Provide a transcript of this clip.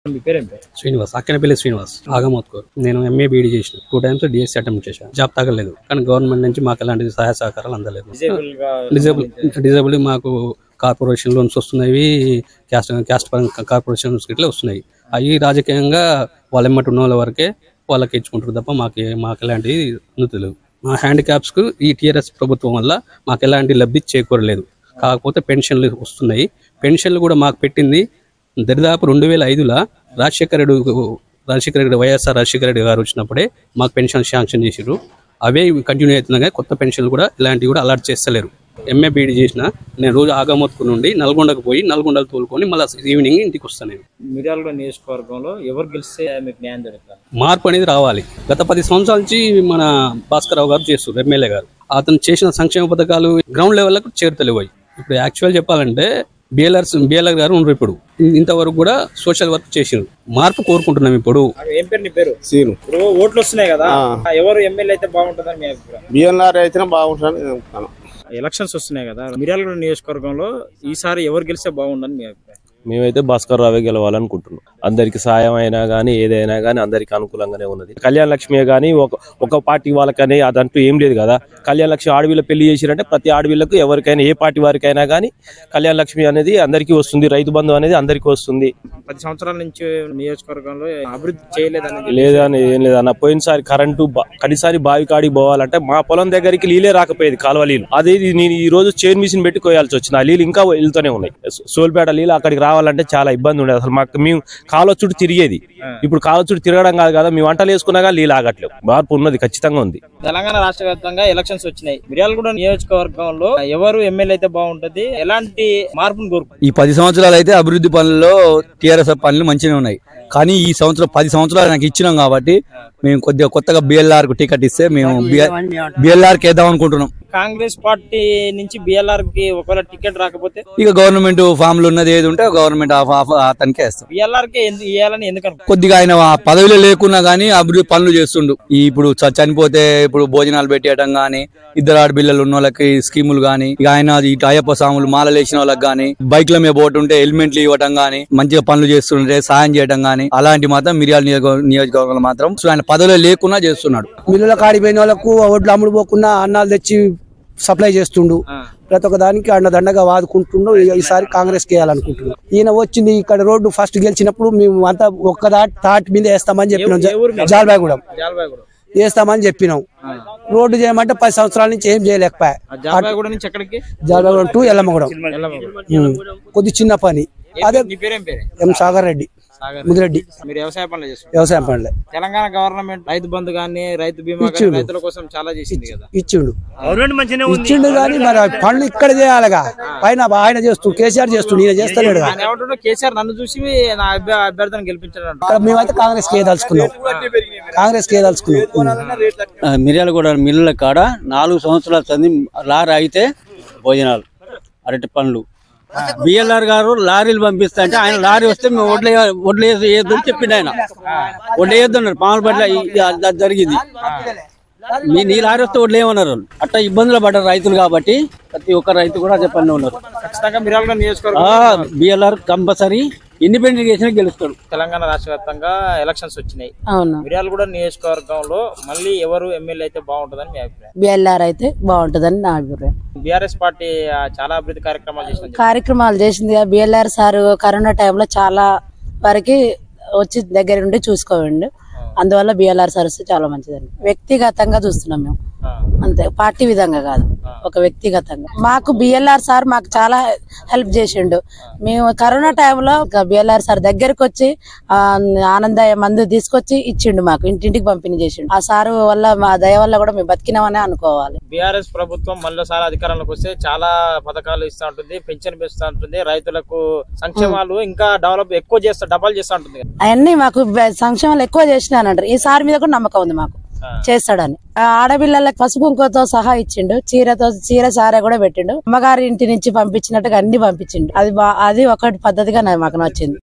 మీ పేరేం పేరు? శ్రీనివాస్, అక్కనపల్లి శ్రీనివాస్, ఆగమోత్కూర్. నేను ఎంఏ బీఈడి చేసిన 2 times డిఎస్సీ అటెంప్ట్ చేశాను. జాబ్ తగ్గలేదు, కానీ గవర్నమెంట్ నుంచి మాకు ఎలాంటి సహాయ సహకారాలు అందలేదు. డిజేబుల్ మాకు కార్పొరేషన్ లోన్స్ వస్తున్నాయి, క్యాస్ట్ కార్పొరేషన్స్ ఇట్లా వస్తున్నాయి. అవి రాజకీయంగా వాళ్ళ ఎమ్మటి ఉన్న వాళ్ళ వరకే వాళ్ళకి ఇచ్చుకుంటారు తప్ప మాకు ఎలాంటి తెలియదు. మా హ్యాండిక్యాప్స్కు ఈ టీఆర్ఎస్ ప్రభుత్వం వల్ల మాకు ఎలాంటి లబ్ధి చేకూరలేదు. కాకపోతే పెన్షన్లు వస్తున్నాయి. పెన్షన్లు కూడా మాకు పెట్టింది దరిదాపు 2005లో రాజశేఖర రెడ్డి వైఎస్ఆర్ రాజశేఖర రెడ్డి గారు వచ్చినప్పుడే మాకు పెన్షన్ శాంక్షన్ చేసారు. అవే కంటిన్యూ అవుతున్నాయి. కొత్త పెన్షన్లు కూడా ఇలాంటివి కూడా అలాట్ చేస్తలేరు. ఎంఏ బీఈడి చేసిన నేను రోజు ఆగమోత్కు నుండి నల్గొండకు పోయి నల్గొండకు తోలుకొని మళ్ళీ ఈవినింగ్ ఇంటికి వస్తాను. మిర్యాలగూడ నియోజకవర్గంలో ఎవరు గెలిస్తే మీకు న్యాయం జరుగుతుంది? మార్పు అనేది రావాలి. గత 10 సంవత్సరాల నుంచి మన భాస్కరరావు గారు చేస్తారు, ఎమ్మెల్యే గారు. అతను చేసిన సంక్షేమ పథకాలు గ్రౌండ్ లెవెల్లకు చేరుతలేవు. ఇప్పుడు యాక్చువల్ చెప్పాలంటే బిఎల్ఆర్ గారు ఉన్నారు. ఇప్పుడు ఇంతవరకు కూడా సోషల్ వర్క్ చేసినారు. మార్పు కోరుకుంటున్నాం. ఇప్పుడు ఏం పేరు నీ పేరు? సీను. ఇప్పుడు ఓట్లు వస్తున్నాయి కదా, ఎవరు ఎమ్మెల్యే అయితే బాగుంటుందని మీ అభిప్రాయం? బిఎల్ఆర్ అయితే బాగుంటుంది. ఎలక్షన్స్ వస్తున్నాయి కదా, మిర్యాలగూడ నియోజకవర్గంలో ఈసారి ఎవరు గెలిస్తే బాగుందని మీ అభిప్రాయం? మేమైతే భాస్కర్ రావే గెలవాలనుకుంటున్నాం. అందరికి సాయం అయినా గానీ ఏదైనా గానీ అందరికి అనుకూలంగానే ఉన్నది. కళ్యాణ లక్ష్మి గానీ ఒక పార్టీ వాళ్ళకనే అదంటూ ఏం లేదు కదా. కళ్యాణ లక్ష్మి ఆడవిల్ల పెళ్లి చేసిరంటే ప్రతి ఆడవిళ్లకు ఎవరికైనా ఏ పార్టీ వారికైనా గానీ కళ్యాణ లక్ష్మి అనేది అందరికీ వస్తుంది. రైతు బంధు అనేది అందరికీ వస్తుంది. 10 సంవత్సరాల నుంచి నియోజకవర్గంలో అభివృద్ధి చేయలేదని లేదని ఏం లేదన్న. పోయినసారి కరెంటు కనీసారి బావి కాడికి పోవాలంటే మా పొలం దగ్గరికి నీళ్ళే రాకపోయేది, కాలువ నీళ్ళు. అదే నేను ఈ రోజు చైన్ మిషన్ పెట్టి కోయాల్సి వచ్చింది. ఆ నీళ్ళు ఇంకా వెళ్తూనే ఉన్నాయి. సోల్పేట నీళ్ళు అక్కడికి రావాలంటే చాలా ఇబ్బంది ఉండేది. అసలు మేము కాలువ చుట్టూ తిరిగేది. ఇప్పుడు కాలువ చుట్టూ తిరగడం కాదు కదా, మేము వంటలు వేసుకున్నా కానీ నీళ్ళు ఆగట్లేదు. మార్పు ఉన్నది, ఖచ్చితంగా ఉంది. తెలంగాణ రాష్ట్ర వ్యాప్తంగా ఎలక్షన్స్ వచ్చినాయి. మిర్యాలగూడ నియోజకవర్గంలో ఎవరు ఎమ్మెల్యే అయితే బాగుంటది, ఎలాంటి మార్పును కోరుకుంటారు? ఈ 10 సంవత్సరాలు అయితే అభివృద్ధి పనుల్లో టీఆర్ఎస్ పనులు మంచిగా ఉన్నాయి. కానీ ఈ సంవత్సరం 10 సంవత్సరాలు నాకు ఇచ్చినాం కాబట్టి మేము కొత్తగా బిఎల్ఆర్ కు టికెట్ ఇస్తే మేము బిఎల్ఆర్ కి వేద్దాం అనుకుంటున్నాం. కాంగ్రెస్ పార్టీ నుంచి బిఎల్ఆర్ కి ఒకవేళ టికెట్ రాకపోతే ఇక గవర్నమెంట్ ఫామ్ లో ఉన్నది ఏది ఉంటే గవర్నమెంట్ అతనికే వేస్తాం. బిఎల్ఆర్ కి ఇవ్వాలని ఎందుకు? కొద్దిగా ఆయన పదవిలో లేకున్నా గానీ అభివృద్ధి పనులు చేస్తుండు. ఇప్పుడు చనిపోతే ఇప్పుడు భోజనాలు పెట్టేయడం గానీ, 2 ఆడపిల్లలు ఉన్న వాళ్ళకి స్కీములు గానీ, ఇక ఆయన ఇటు అయ్యప్ప స్వాములు మాలలు వేసిన వాళ్ళకి గానీ, బైక్ల మీద పోతుంటే హెల్మెట్లు ఇవ్వడం గానీ, మంచిగా పనులు చేస్తుంటే సాయం చేయడం గానీ, అలాంటి మాత్రం మిర్యాల నియోజకవర్గంలో మాత్రం ఆయన పదవిలో లేకున్నా చేస్తున్నాడు. మిల్లుల కాడిపోయిన వాళ్ళకు ఒడ్లు అమ్ముడు పోకుండా అన్నాలు తెచ్చి సప్లై చేస్తుండు. ప్రతి ఒక్క దానికి అండదండగా వాదుకుంటుండు. ఈసారి కాంగ్రెస్ కి వేయాలనుకుంటున్నాం. ఈయన వచ్చింది ఇక్కడ రోడ్డు ఫస్ట్ గెలిచినప్పుడు మేము అంతా ఒక్క తాటి మీద వేస్తామని చెప్పినాం. జాల్బాగూడెం వేస్తామని చెప్పినాం. రోడ్డు చేయమంటే 10 సంవత్సరాల నుంచి ఏం చేయలేకపోయా. జాల్బాగూడెం టు ఎల్లమ్మగూడెం కొద్ది చిన్న పని. అదే ఎం సాగర్ రెడ్డి, ముదిరెడ్డి. మీరు వ్యవసాయ పనులు చేస్తారు? వ్యవసాయం పనులే. తెలంగాణ గవర్నమెంట్ రైతు బంధు గానీ, రైతు బీమా గానీ రైతుల కోసం చాలా చేసింది కదా. ఇచ్చిండు కానీ మరి పనులు ఇక్కడ చేయాలిగా. పైన ఆయన చేస్తూ కేసీఆర్ చేస్తుండు, ఈయన చేస్తలేడు. కేసీఆర్ నన్ను చూసి నా అభ్యర్థిని గెలిపించాడు. మేమైతే కాంగ్రెస్ కి ఏదలుచుకున్నాం. మిర్యాలగూడ మిల్లుల కాడ 4 సంవత్సరాల సంది లారీ అయితే భోజనాలు, అరటి పండ్లు. బిఎల్ఆర్ గారు లారీలు పంపిస్తా అంటే ఆయన లారీ వస్తే మేము ఒడ్లు వేయొద్దని చెప్పిండు. ఆయన ఒడ్లు వేయొద్దన్నారు. పాముల పట్ల జరిగింది. నీ లారీ వస్తే ఒడ్లు ఏమన్నారు. అట్లా ఇబ్బందులు పడ్డారు రైతులు. కాబట్టి ప్రతి ఒక్క రైతు కూడా చెప్పండి ఉన్నారు. బిఎల్ఆర్ కంపల్సరీ ఇండిపెండెంట్ చేసినా గెలుస్తాడు. తెలంగాణ రాష్ట్ర వ్యాప్తంగా ఎలక్షన్స్ వచ్చినాయి. మిర్యాలగూడ నియోజకవర్గంలో మళ్ళీ ఎవరు ఎమ్మెల్యే అయితే బాగుంటుందని మీ అభిప్రాయం? బిఎల్ఆర్ అయితే బాగుంటుందని నా అభిప్రాయం. బీఆర్ఎస్ పార్టీ చాలా అభివృద్ధి కార్యక్రమాలు చేసింది. బిఎల్ఆర్ సార్ కరోనా టైంలో చాలా వరకు వచ్చి దగ్గర నుండి చూసుకోండి. అందువల్ల బిఎల్ఆర్ సార్ వస్తే చాలా మంచిదండి. వ్యక్తిగతంగా చూస్తున్నాం మేము, అంతే, పార్టీ విధంగా కాదు, ఒక వ్యక్తిగతంగా. మాకు బిఎల్ఆర్ సార్ మాకు చాలా హెల్ప్ చేసిండు. మేము కరోనా టైంలో బిఎల్ఆర్ సార్ దగ్గరకు వచ్చి ఆనందయ్య మందు తీసుకొచ్చి ఇచ్చిండు, మాకు ఇంటింటికి పంపిణీ చేసిండు. ఆ సార్ వల్ల, మా దయ వల్ల కూడా మేము బతికినామని అనుకోవాలి. బీఆర్ఎస్ ప్రభుత్వం మళ్ళీసారి అధికారంలోకి వస్తే చాలా పథకాలు ఇస్తూ ఉంటుంది, పెన్షన్ పెంచుతూ ఉంటుంది, రైతులకు సంక్షేమాలు ఇంకా ఎక్కువ డబల్ చేస్తూ ఉంటుంది. అవన్నీ మాకు సంక్షేమాలు ఎక్కువ చేసినానంటారు. ఈ సార్ మీద కూడా నమ్మకం ఉంది మాకు, చేస్తాడని. ఆడపిల్లలకు పసుపు కుంకుమతో సహా ఇచ్చిండు. చీర సారే కూడా పెట్టిండు. అమ్మగారి ఇంటి నుంచి పంపించినట్టుగా అన్ని పంపించిండు. అది ఒకటి పద్ధతిగా మాకు నచ్చింది.